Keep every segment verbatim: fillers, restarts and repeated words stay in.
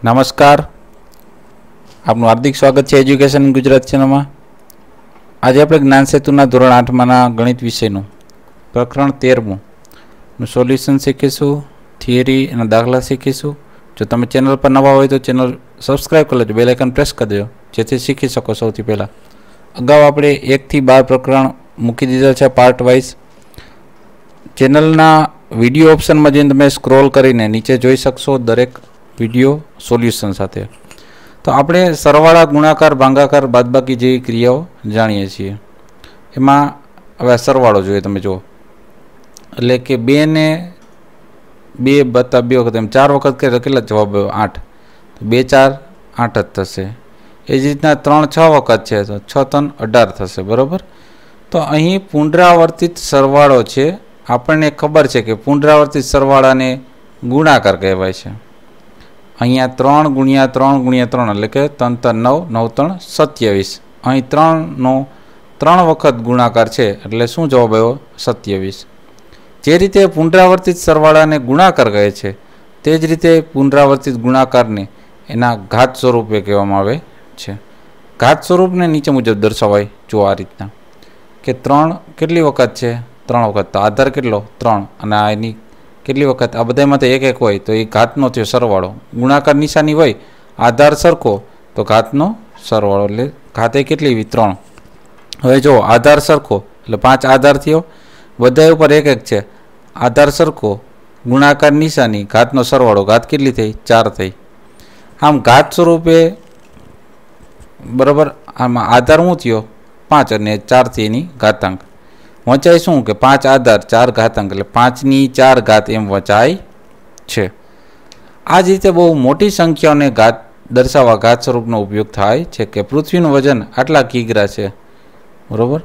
નમસ્કાર, આપનું હાર્દિક સ્વાગત છે એજ્યુકેશન ગુજરાત ચેનલમાં. આજે આપણે જ્ઞાન સેતુના ધોરણ આઠમાંના ગણિત વિષયનું પ્રકરણ તેરમું નું સોલ્યુશન શીખીશું, થિયરી અને દાખલા શીખીશું. જો તમે ચેનલ પર નવા હોય તો ચેનલ સબસ્ક્રાઈબ કરી લેજો, બેલ આઇકન પ્રેસ કરી દેજો જેથી શીખી શકો. સૌથી પહેલાં અગાઉ આપણે એકથી બાર પ્રકરણ મૂકી દીધા છે પાર્ટ વાઇઝ. ચેનલના વિડીયો ઓપ્શનમાં જઈને તમે સ્ક્રોલ કરીને નીચે જોઈ શકશો દરેક વિડીયો સોલ્યુશન સાથે. તો આપણે સરવાળા, ગુણાકાર, ભાગાકાર, બાદબાકી જેવી ક્રિયાઓ જાણીએ છીએ. એમાં હવે સરવાળો જોઈએ. તમે જુઓ, એટલે કે બે ને બે બતા બે વખત એમ ચાર વખત કરે કેટલા જવાબ આવ્યો? આઠ. તો બે ચાર આઠ જ થશે. એ જ રીતના ત્રણ છ વખત છે તો છ ત્રણ અઢાર થશે, બરાબર. તો અહીં પુનરાવર્તિત સરવાળો છે. આપણને ખબર છે કે પુનરાવર્તિત સરવાળાને ગુણાકાર કહેવાય છે. અહીંયા ત્રણ ગુણ્યા ત્રણ ગુણ્યા ત્રણ એટલે કે ત્રણ ત્રણ નવ, નવ ત્રણ સત્યાવીસ. અહીં ત્રણનો ત્રણ વખત ગુણાકાર છે એટલે શું જવાબ આવ્યો? સત્યાવીસ. જે રીતે પુનરાવર્તિત સરવાળાને ગુણાકાર કહે છે તે જ રીતે પુનરાવર્તિત ગુણાકારને એના ઘાત સ્વરૂપે કહેવામાં આવે છે. ઘાત સ્વરૂપને નીચે મુજબ દર્શાવાય. જો આ રીતના કે ત્રણ કેટલી વખત છે? ત્રણ વખત. તો આધાર કેટલો? ત્રણ. અને આ એની કેટલી વખત? આ બધામાં તો એક એક હોય તો એ ઘાતનો થયો સરવાળો. ગુણાકાર નિશાની હોય, આધાર સરખો તો ઘાતનો સરવાળો, એટલે ઘાતે કેટલી એવી? ત્રણ. હવે જો આધાર સરખો એટલે પાંચ આધાર થયો, બધા ઉપર એક એક છે. આધાર સરખો, ગુણાકાર નિશાની, ઘાતનો સરવાળો, ઘાત કેટલી થઈ? ચાર થઈ. આમ ઘાત સ્વરૂપે, બરાબર. આમાં આધાર શું થયો? પાંચ અને ચારથી એની ઘાતાંક. વંચાય શું કે પાંચ આધાર ચાર ઘાતાંક એટલે પાંચની ચાર ઘાત એમ વંચાય છે. આ જ રીતે બહુ મોટી સંખ્યાઓને ઘાત દર્શાવવા ઘાત સ્વરૂપનો ઉપયોગ થાય છે. કે પૃથ્વીનું વજન આટલા કિગ્રા છે, બરાબર.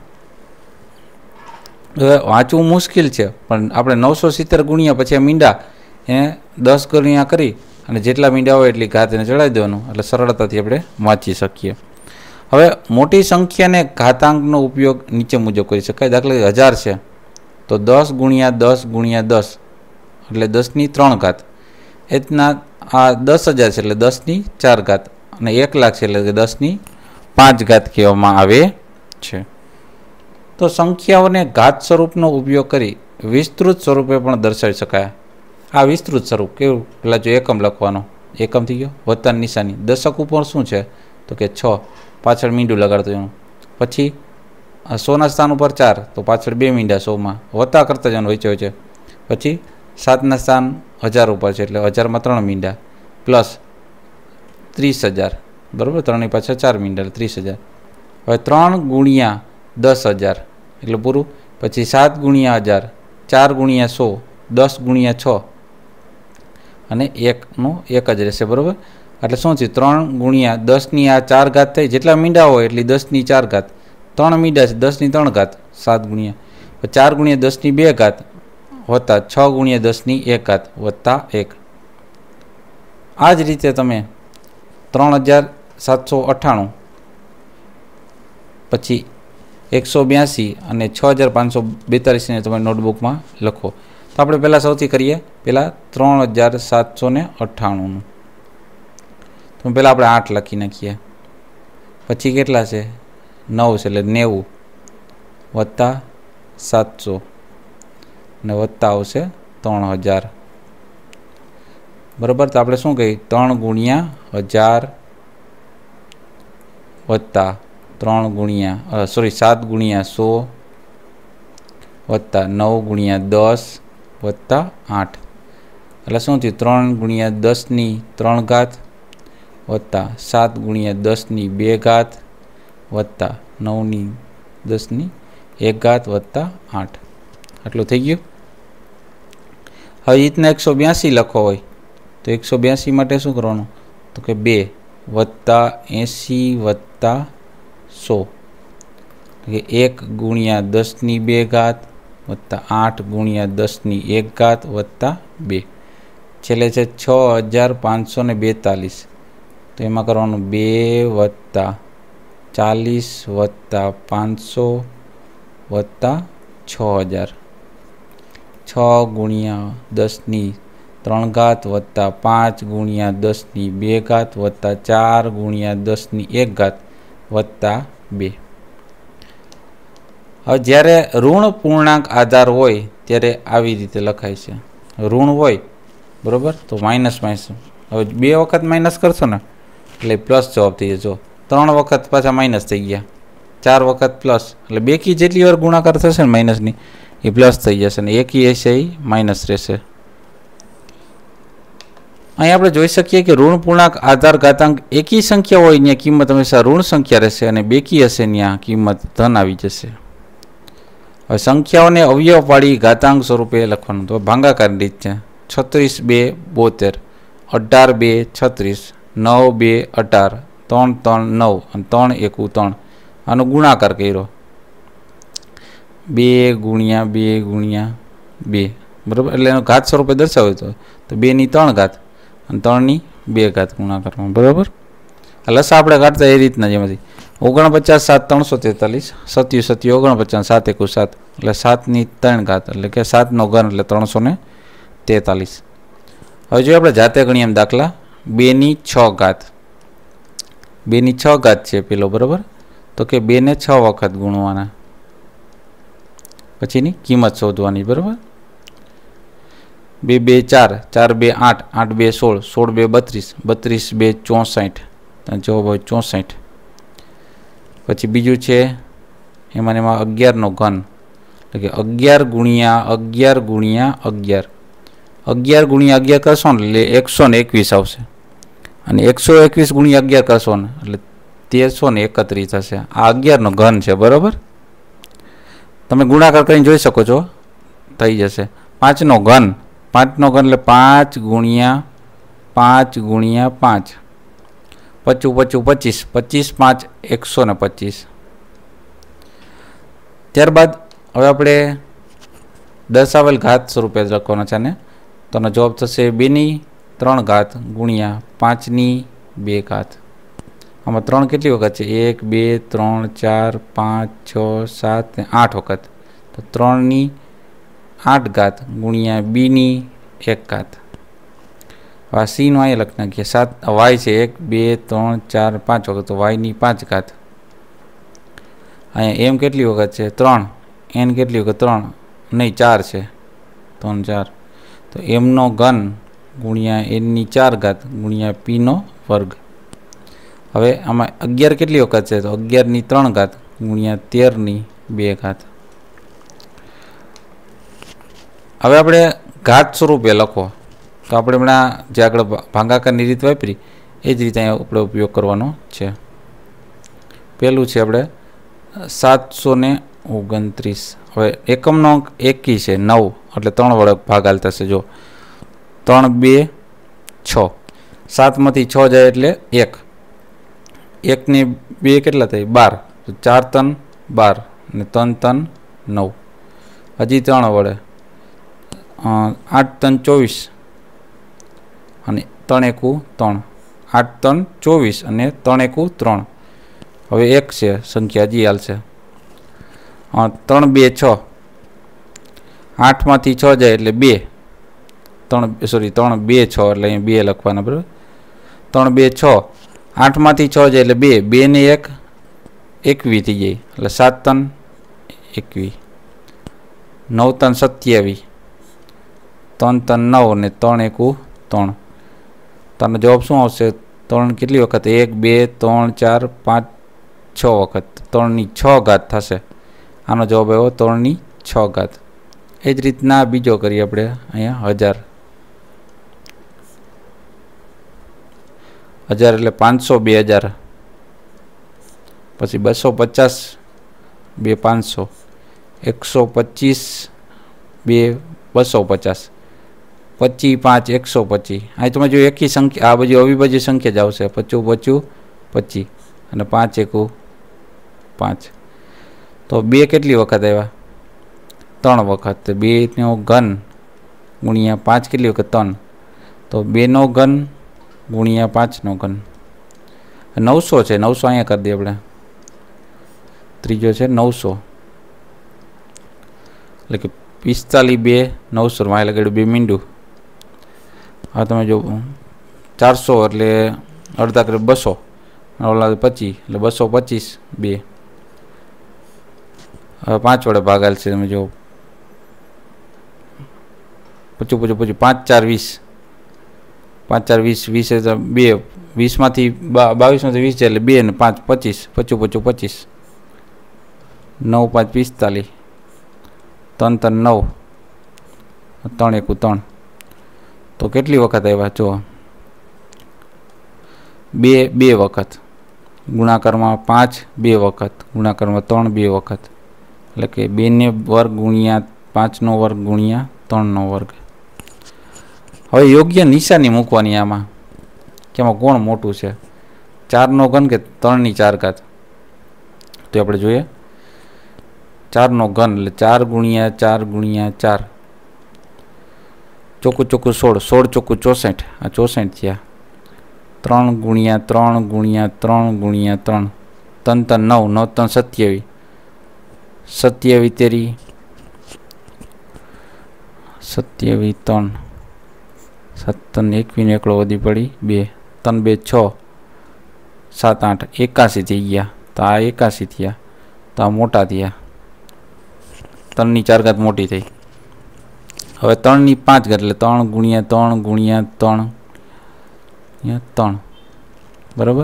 હવે વાંચવું મુશ્કેલ છે પણ આપણે નવસો સિત્તેર ગુણ્યા પછી આ મીંડા એને દસ ગુણ્યા કરી અને જેટલા મીંડા હોય એટલી ઘાત એને ચડાવી દેવાનું એટલે સરળતાથી આપણે વાંચી શકીએ. હવે મોટી સંખ્યાને ઘાતાંકનો ઉપયોગ નીચે મુજબ કરી શકાય. દાખલા તરીકે હજાર છે તો દસ ગુણ્યા દસ ગુણ્યા દસ એટલે દસની ત્રણ ઘાત. એ રીતના આ દસ હજાર છે એટલે દસની ચાર ઘાત. અને એક લાખ છે એટલે કે દસની પાંચ ઘાત કહેવામાં આવે છે. તો સંખ્યાઓને ઘાત સ્વરૂપનો ઉપયોગ કરી વિસ્તૃત સ્વરૂપે પણ દર્શાવી શકાય. આ વિસ્તૃત સ્વરૂપ કેવું? પેલા જો એકમ લખવાનો, એકમ થઈ ગયો, વત્તા નિશાની. દશક ઉપર શું છે તો કે છ, પાછળ મીંડું લગાડતું એનું. પછી સોના સ્થાન ઉપર ચાર તો પાછળ બે મીંડા સોમાં, વત્તા કરતા જવાનું વચ્ચે વચ્ચે. પછી સાતના સ્થાન હજાર ઉપર છે એટલે હજારમાં ત્રણ મીંડા, પ્લસ ત્રીસ હજાર, બરાબર. ત્રણની પાછળ ચાર મીંડા એટલે ત્રીસ હજાર. હવે ત્રણ ગુણ્યા દસ હજાર એટલે પૂરું. પછી સાત ગુણ્યા હજાર, ચાર ગુણ્યા સો, દસ ગુણ્યા છ અને એકનો એક જ રહેશે, બરાબર. એટલે શું છે? ત્રણ ગુણ્યા દસની આ ચાર ઘાત થઈ. જેટલા મીંડા હોય એટલી દસની ચાર ઘાત. ત્રણ મીંડા છે, દસની ત્રણ ઘાત, સાત ગુણ્યા. ચાર ગુણ્યા દસની બે ઘાત વત્તા છ ગુણ્યા દસની એક ઘાત વત્તા એક. આ જ રીતે તમે ત્રણ હજાર સાતસો અઠ્ઠાણું પછી એકસો બ્યાસી અને છ હજાર પાંચસો બેતાલીસને તમે નોટબુકમાં લખો. તો આપણે પહેલાં સૌથી કરીએ પહેલાં ત્રણ હજાર સાતસો ને અઠ્ઠાણુંનું. તો પહેલાં આપણે આઠ લખી નાખીએ. પછી કેટલા છે? નવ છે એટલે નેવું વત્તા સાતસો ને વત્તા આવશે ત્રણ હજાર, બરાબર. તો આપણે શું કહીએ? ત્રણ ગુણ્યા હજાર વત્તા ત્રણ ગુણ્યા સોરી સાત ગુણ્યા સો વત્તા નવ ગુણ્યા દસ વત્તા આઠ એટલે શું થયું? ત્રણ ગુણ્યા દસની ત્રણ ઘાત વત્તા સાત ગુણ્યા દસની બે ઘાત વત્તા નવની દસની એક ઘાત વત્તા આઠ. આટલું થઈ ગયું. હવે રીતના એકસો બ્યાસી લખો હોય તો એકસો બ્યાસી માટે શું કરવાનું? તો કે બે વત્તા એંસી વત્તા સો કે એક ગુણ્યા દસની બે ઘાત વત્તા આઠ ગુણ્યા દસની એક ઘાત વત્તા બે. છેલ્લે છે છ હજાર પાંચસો ને બેતાલીસ. તો એમાં કરવાનું બે વત્તા ચાલીસ વત્તા પાંચસો વત્તા છ હજાર. છ ગુણ્યા દસની ત્રણ ઘાત વત્તા પાંચ ગુણ્યા દસની બે ઘાત વત્તા ચાર ગુણ્યા દસની એક ઘાત વત્તા બે. હવે જ્યારે ઋણ પૂર્ણાંક આધાર હોય ત્યારે આવી રીતે લખાય છે. ઋણ હોય બરાબર તો માઇનસ માઇનસ. હવે બે વખત માઇનસ કરશો ને એટલે પ્લસ જવાબ થઈ જશે. ત્રણ વખત પાછા માઇનસ થઈ ગયા, ચાર વખત પ્લસ, એટલે બેકી જેટલી વાર ગુણાકાર થશે ને માઇનસની એ પ્લસ થઈ જશે ને એકી હશે એ માઇનસ રહેશે. અહીં આપણે જોઈ શકીએ કે ઋણ પૂર્ણાંક આધાર ઘાતાંક એકી સંખ્યા હોય ત્યાં કિંમત હંમેશા ઋણ સંખ્યા રહેશે અને બેકી હશે ત્યાં કિંમત ધન આવી જશે. હવે સંખ્યાઓને અવયવ પાડી ઘાતાંક સ્વરૂપે લખવાનું. તો ભાગાકારની રીત છે. છત્રીસ બે બોતેર, અઢાર બે છત્રીસ, નવ બે અઢાર, ત્રણ ત્રણ નવ અને ત્રણ એકુ ત્રણ. આનો ગુણાકાર કર્યો બે ગુણ્યા બે ગુણ્યા બે બરાબર, એટલે એનો ઘાત સ્વરૂપે દર્શાવ્યો હતો તો બેની ત્રણ ઘાત અને ત્રણની બે ઘાત ગુણાકારમાં બરાબર. લસા આપણે કાઢતા એ રીતના જેમાંથી ઓગણપચાસ સાત ત્રણસો તેતાલીસ, સત્યુ સત્યુ ઓગણપચાસ, સાત એકુ સાત એટલે સાતની ત્રણ ઘાત એટલે કે સાતનો ઘન એટલે ત્રણસો ને તેતાલીસ. હવે જો આપણે જાતે ગણીએ એમ દાખલા બેની છ ઘાત, બેની છ ઘાત છે પેલો બરાબર, તો કે બેને છ વખત ગુણવાના પછીની કિંમત શોધવાની બરાબર. બે બે ચાર, ચાર બે આઠ, આઠ બે સોળ, સોળ બે બત્રીસ, બત્રીસ બે ચોસાઠ, જવાબ હોય ચોસાઠ. પછી બીજું છે એમાં એમાં અગિયારનો ઘન એટલે કે અગિયાર ગુણ્યા અગિયાર ગુણ્યા અગિયાર, અગિયાર ગુણ્યા અગિયાર કરશો ને એટલે એકસો ને એકવીસ આવશે અને એકસો એકવીસ ગુણ્યા અગિયાર કરશો ને એટલે તેરસો ને એકત્રીસ થશે. આ અગિયારનો ઘન છે બરાબર. તમે ગુણાકાર કરીને જોઈ શકો છો થઈ જશે. પાંચનો ઘન, પાંચનો ઘન એટલે પાંચ ગુણ્યા પાંચ ગુણ્યા પાંચ, પચું પચું પચીસ, પચીસ પાંચ એકસો ને પચીસ. ત્યારબાદ હવે આપણે દર્શાવેલ ઘાત સ્વરૂપે લખવાનો છે ને તો એનો જવાબ થશે બેની ત્રણ ઘાત ગુણ્યા પાંચની બે ઘાત. આમાં ત્રણ કેટલી વખત છે? એક બે ત્રણ ચાર પાંચ છ સાત ને આઠ વખત. તો ત્રણની આઠ ઘાત ગુણ્યા બીની એક ઘાત. આ સીનો અહીંયા લખી નાખીએ. સાત વાય છે એક બે ત્રણ ચાર પાંચ વખત તો વાયની પાંચ ઘાત. અહીંયા એમ કેટલી વખત છે? ત્રણ. એન કેટલી વખત? ત્રણ નહીં ચાર છે, ત્રણ ચાર. તો એમનો ઘન ગુણ્યા એનની ચાર ઘાત ગુણ્યા પીનો વર્ગ. હવે આમાં અગિયાર કેટલી વખત છે? તો અગિયારની ત્રણ ઘાત ગુણ્યા તેરની બે ઘાત. હવે આપણે ઘાત સ્વરૂપે લખો તો આપણે હમણાં જે આગળ ભાગાકારની રીત વાપરી એ જ રીતે અહીંયા આપણે ઉપયોગ કરવાનો છે. પહેલું છે આપણે સાતસો ને ઓગણત્રીસ. હવે એકમનો અંક એકી છે નવ એટલે ત્રણ વડે ભાગાલ થશે. જો ત્રણ બે છ, સાતમાંથી છ જાય એટલે એક, એકને બે કેટલા થાય? બાર. તો ચાર ત્રણ બાર અને ત્રણ ત્રણ નવ. હજી ત્રણ વડે આઠ ત્રણ ચોવીસ અને ત્રણ એકુ ત્રણ, આઠ ત્રણ ચોવીસ અને ત્રણ એકુ ત્રણ. હવે એક છે સંખ્યા હજી હાલશે. ત્રણ બે છ, આઠમાંથી છ જાય એટલે બે, ત્રણ સોરી ત્રણ બે છ એટલે અહીંયા બે લખવાના બરાબર. ત્રણ બે છ, આઠમાંથી છ જાય એટલે બે, બે ને એક એકવી થઈ જાય એટલે સાત ત્રણ એકવી, નવ ત્રણ સત્યાવીસ, ત્રણ ત્રણ નવ અને ત્રણ એકુ ત્રણ. તનો જવાબ શું આવશે? ત્રણ કેટલી વખત? એક બે ત્રણ ચાર પાંચ છ વખત, ત્રણની છ ઘાત થશે. આનો જવાબ આવ્યો ત્રણની છ ઘાત. એ જ રીતના બીજો કરીએ આપણે અહીંયા હજાર. હજાર એટલે પાંચસો બે હજાર, પછી બસો પચાસ બે પાંચસો, એકસો પચીસ બે બસો પચાસ, પચીસ પાંચ એકસો પચીસ. અહીં તમે જો એકી સંખ્યા આ બધી અવિભાજ્ય સંખ્યા જ આવશે. પચું પચું પચીસ અને પાંચ એકુ પાંચ. તો બે કેટલી વખત આવ્યા? ત્રણ વખત. બેનો ઘન ગુણ્યા પાંચ કેટલી વખત? ત્રણ. તો બેનો ઘન ગુણ્યા પાંચનો ઘન નવસો છે. નવસો અહીંયા કરી દઈએ આપણે. ત્રીજો છે નવસો એટલે કે પિસ્તાલીસ બે નવસો માં લગાડ્યું બે મીંડું. હવે તમે જો ચારસો એટલે અડધા કરે બસો, ઓલા પચીસ એટલે બસો પચીસ બે. હવે પાંચ વડે ભાગાલ છે. તમે જો પચું પચું પચું પાંચ ચાર વીસ, પાંચ ચાર વીસ, વીસ બે, વીસમાંથી બાવીસમાંથી વીસ જાય એટલે બે ને પાંચ પચીસ, પચું પચું પચીસ, નવ પાંચ પિસ્તાલીસ, ત્રણ ત્રણ નવ, ત્રણ એકું ત્રણ. તો કેટલી વખત આવ્યા જો બે બે વખત, ગુણાકારમાં પાંચ બે વખત, ગુણાકારમાં ત્રણ બે વખત, એટલે કે બેને વર્ગ ગુણ્યા પાંચનો વર્ગ ગુણ્યા ત્રણનો વર્ગ. હવે યોગ્ય નિશાની મૂકવાની આમાં કે આમાં કોણ મોટું છે, ચારનો ઘન કે ત્રણની ચાર ઘાત. તો આપણે જોઈએ ચારનો ઘન એટલે ચાર ગુણ્યા ચાર ગુણ્યા ચાર, ચોખ્ખું ચોખ્ખું સોળ, સોળ ચોખ્ખું ચોસઠ, આ ચોસઠ થયા. ત્રણ ગુણ્યા ત્રણ ગુણ્યા ત્રણ ગુણ્યા ત્રણ, ત્રણ ત્રણ નવ, નવ ત્રણ સત્યાવીસ, સત્યાવીસ તેરી સત્યાવીસ, ત્રણ સાત ત્રણ એકવીસ ને એકડો વધી પડી બે, ત્રણ બે છ, સાત આઠ એકાસી થઈ ગયા. તો આ એકાસી થયા, તો આ મોટા થયા, ત્રણની ચાર ઘાત મોટી થઈ. હવે ત્રણની પાંચ ઘાત એટલે ત્રણ ગુણ્યા ત્રણ ગુણ્યા ત્રણ ત્રણ, બરાબર.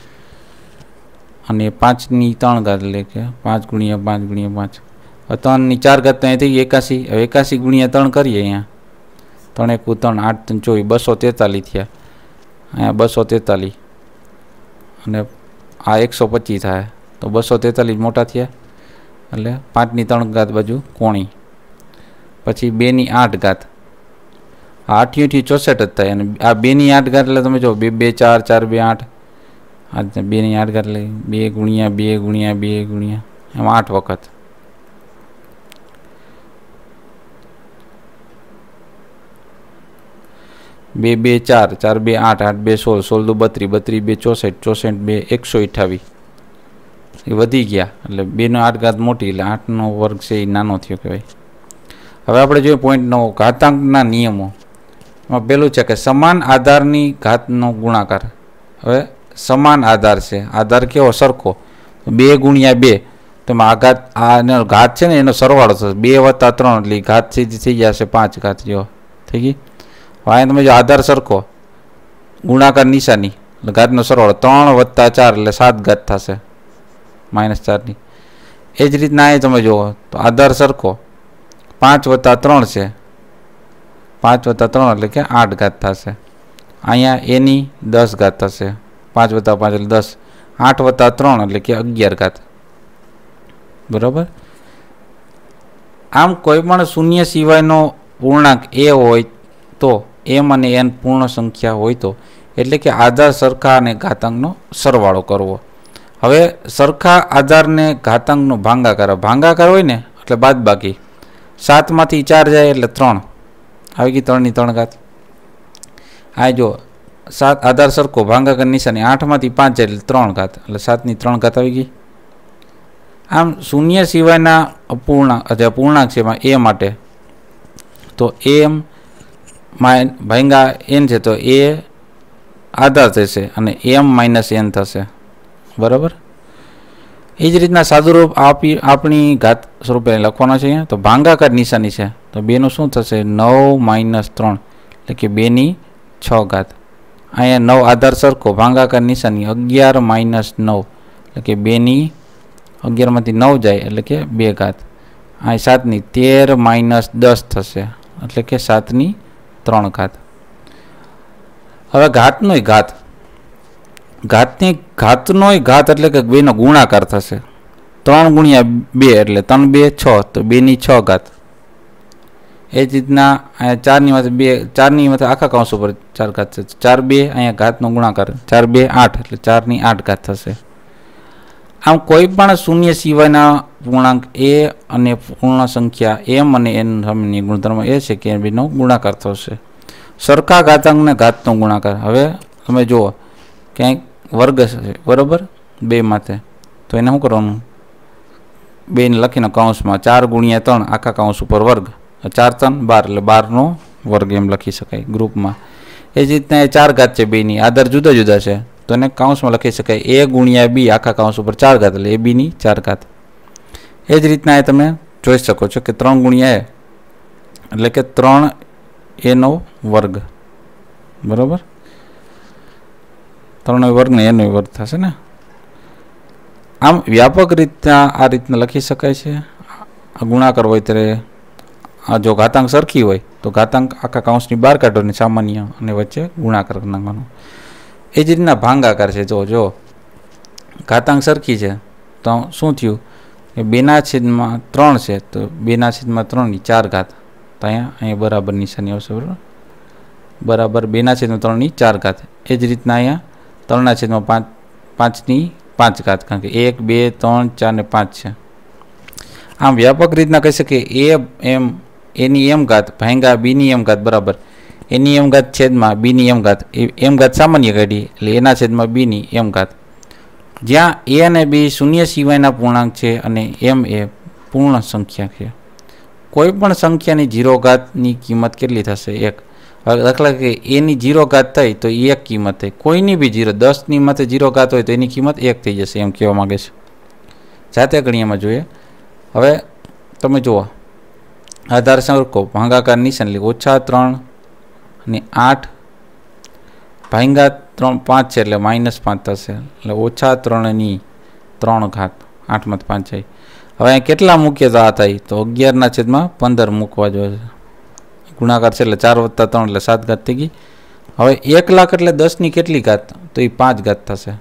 અને પાંચની ત્રણ ઘાત એટલે કે પાંચ ગુણ્યા પાંચ ગુણ્યા પાંચ. હવે ત્રણની ચાર ઘાત તો અહીં થઈ ગઈ એકાસી. હવે એકાસી ગુણ્યા ત્રણ કરીએ, અહીંયા ત્રણ એકું ત્રણ, આઠ ત્રણ ચોવીસ, બસો તેતાલીસ થયા. અહીંયા બસો તેતાલીસ અને આ એકસો પચીસ થાય, તો બસો તેતાલીસ મોટા થયા. એટલે પાંચની ત્રણ ઘાત બાજુ કોણી, પછી બેની આઠ ઘાત, આ આઠથી ચોસઠ જ થાય. અને આ બેની આઠ ઘાત એટલે તમે જો બે બે ચાર, ચાર બે આઠ, આ બેની આઠ ઘાત એટલે બે ગુણ્યા બે ગુણ્યા બે ગુણ્યા એમાં આઠ વખત. બે બે ચાર, ચાર બે આઠ, આઠ બે સોળ, સોળ દુ બત્રીસ, બત્રીસ બે ચોસઠ, ચોસઠ બે એકસો અઠ્ઠાવીસ. એ વધી ગયા એટલે બેનો આઠ ઘાત મોટી એટલે આઠનો વર્ગ છે એ નાનો થયો કહેવાય. હવે આપણે જોઈએ પોઈન્ટ નવ, ઘાતાંકના નિયમો. એમાં પહેલું છે કે સમાન આધારની ઘાતનો ગુણાકાર. હવે સમાન આધાર છે, આધાર કેવો સરખો, બે ગુણ્યા બે, તો એમાં આ ઘાત આ ઘાત છે ને એનો સરવાળો થશે, બે વત્તા ત્રણ એટલે ઘાત સીધી થઈ જશે પાંચ ઘાત. જો થઈ ગઈ. હવે તમે જો આધાર સરખો, ગુણાકાર નિશાની એટલે ઘાતનો સરવાળો, ત્રણ વત્તા ચાર એટલે સાત ઘાત થશે માઇનસ ચારની. એ જ રીતના એ તમે જુઓ તો આધાર સરખો, પાંચ વત્તા ત્રણ છે, પાંચ વત્તા ત્રણ એટલે કે આઠ ઘાત થશે. અહીંયા એની દસ ઘાત થશે, પાંચ વત્તા પાંચ એટલે દસ, આઠ વત્તા ત્રણ એટલે કે અગિયાર ઘાત. બરાબર. આમ કોઈ પણ શૂન્ય સિવાયનો પૂર્ણાંક એ હોય તો એમ અને એન પૂર્ણ સંખ્યા હોય તો, એટલે કે આધાર સરખા અને ઘાતાંકનો સરવાળો કરવો. હવે સરખા આધારને ઘાતાંકનો ભાંગાકાર, ભાંગાકાર હોય ને એટલે બાદ બાકી, સાતમાંથી ચાર જાય એટલે ત્રણ આવી ગઈ, ત્રણની ત્રણ ઘાત. આ જો સાત આધાર સરખો, ભાંગાકાર નિશાની, આઠમાંથી પાંચ જાય એટલે ત્રણ ઘાત એટલે સાતની ત્રણ ઘાત આવી ગઈ. આમ શૂન્ય સિવાયના અપૂર્ણાંક અથવા પૂર્ણાંક છે એમાં એ માટે તો એમ માઇન ભાંગા એન છે તો એ આધાર થશે અને એમ માઇનસ એન થશે. બરાબર. એ જ રીતના સાદુરૂપ આપી આપણી ઘાત સ્વરૂપે લખવાનો છે અહીંયા. તો ભાંગાકાર નિશાની છે તો બેનું શું થશે, નવ માઇનસ ત્રણ એટલે કે બેની છ ઘાત. અહીંયા નવ આધાર સરખો, ભાંગાકાર નિશાની, અગિયાર માઇનસ નવ એટલે કે બેની અગિયારમાંથી નવ જાય એટલે કે બે ઘાત. અહીં સાતની તેર માઇનસ દસ થશે એટલે કે સાતની ત્રણ ઘાત. હવે ઘાતનોય ઘાત, ઘાતની ઘાતનોય ઘાત એટલે કે બેનો ગુણાકાર થશે. ત્રણ ગુણ્યા બે એટલે ત્રણ બે છ, તો બેની છ ઘાત. એ જ રીતના અહીંયા ચારની માથે બે, ચારની માથે આખા કૌંસ ઉપર ચાર ઘાત છે, ચાર બે અહીંયા ઘાતનો ગુણાકાર, ચાર બે આઠ એટલે ચારની આઠ ઘાત થશે. આમ કોઈ પણ શૂન્ય સિવાયના પૂર્ણાંક એ અને પૂર્ણ સંખ્યા એમ અને એન સામેની ગુણધર્મ એ છે કે બેનો ગુણાકાર થશે. સરખા ઘાતાંકને ઘાતનો ગુણાકાર. હવે તમે જુઓ ક્યાંક વર્ગ છે બરાબર બે માથે, તો એને શું કરવાનું, બેને લખીને કૌંસમાં ચાર ગુણ્યા ત્રણ આખા કૌંસ ઉપર વર્ગ, ચાર ત્રણ બાર એટલે બારનો વર્ગ એમ લખી શકાય ગ્રુપમાં. એ જ રીતના એ ચાર ઘાત છે બેની, આધાર જુદા જુદા છે તો એને કાઉન્સમાં લખી શકાય એ ગુણ્યા બી આખા કાઉન્સ ઉપર ચાર ઘાત એટલે એ બીની ચાર ઘાત. એ જ રીતના એ તમે જોઈ શકો છો કે ત્રણ ગુણ્યા એ એટલે કે ત્રણ એનો વર્ગ, બરાબર, ત્રણનો વર્ગ ને એનો વર્ગ થશે ને. આમ વ્યાપક રીતના આ રીતના લખી શકાય છે. આ ગુણાકાર હોય ત્યારે આ જો ઘાતાંક સરખી હોય તો ઘાતાંક આખા કાઉન્સની બહાર કાઢવાની સામાન્ય અને વચ્ચે ગુણાકાર નાખવાનો. એ જ રીતના ભાંગાકાર છે. જો જો ઘાતાંક સરખી છે તો શું થયું કે બેના છેદમાં ત્રણ છે તો બેના છેદમાં ત્રણની ચાર ઘાત, તો અહીંયા અહીંયા બરાબર નિશાની આવશે, બરાબર, બરાબર બેના છેદમાં ત્રણની ચાર ઘાત. એ જ રીતના અહીંયા ત્રણના છેદમાં પાંચ પાંચની પાંચ ઘાત, કારણ કે એક બે ત્રણ ચાર ને પાંચ છે. આમ વ્યાપક રીતના કહી શકીએ એ એમ એની એમ ઘાત ભાંગા બીની એમ ઘાત બરાબર એની એમ ઘાત છેદમાં બીની એમ ઘાત. એમ ઘાત સામાન્ય કાઢી એટલે એના છેદમાં બીની એમ ઘાત. જ્યાં એ અને બી શૂન્ય સિવાયના પૂર્ણાંક છે અને એમ એ પૂર્ણ સંખ્યા છે. કોઈ પણ સંખ્યાની જીરો ઘાતની કિંમત કેટલી થશે? એક. દાખલા કે એની જીરો ઘાત થઈ તો એક કિંમત થઈ, કોઈની બી જીરો દસની માથે જીરો ઘાત હોય તો એની કિંમત એક થઈ જશે, એમ કહેવા માગે છે. જાતે ગણિયામાં જોઈએ. હવે તમે જુઓ આધાર સરખો ભાંગાકાર નિશાન એટલે ઓછા ત્રણ અને આઠ ભાંગા ત્રણ પાંચ છે એટલે માઇનસ પાંચ થશે એટલે ઓછા ત્રણની ત્રણ ઘાત આઠમાંથી પાંચ જાય. હવે અહીં કેટલા મૂકીએ તો આ થાય તો અગિયારના છેદમાં પંદર મૂકવા જોઈએ. ગુણાકાર છે એટલે ચાર વત્તા ત્રણ એટલે સાત ઘાત થઈ ગઈ. હવે એક લાખ એટલે દસની કેટલી ઘાત તો એ પાંચ ઘાત થશે.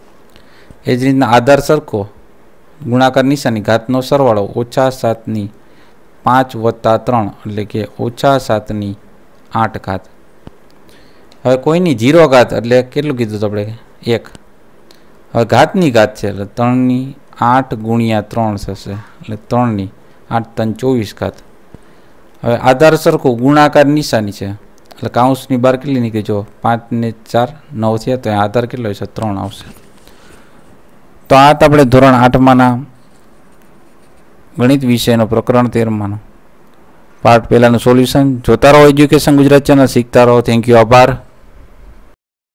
એ જ રીતના આધાર સરખો ગુણાકાર નિશાની ઘાતનો સરવાળો ઓછા સાતની પાંચ વત્તા ત્રણ એટલે કે ઓછા સાતની આઠ ઘાત. હવે કોઈની જીરો ઘાત એટલે કેટલું કીધું તો આપણે એક. હવે ઘાતની ઘાત છે એટલે ત્રણની આઠ ગુણ્યા ત્રણ થશે એટલે ત્રણની આઠ ત્રણ ચોવીસ ઘાત. હવે આધાર સરખો ગુણાકાર નિશાની છે એટલે કાઉન્સની બહાર કેટલી નીકળી? જો પાંચ ને ચાર નવ થયા તો આધાર કેટલો છે? ત્રણ આવશે. તો આ તો આપણે ધોરણ આઠમાંના ગણિત વિષયનો પ્રકરણ તેરમાંનો પાર્ટ પહેલાનું સોલ્યુશન. જોતા રહો એજ્યુકેશન ગુજરાત ચેનલ, શીખતા રહો. થેન્ક યુ, આભાર.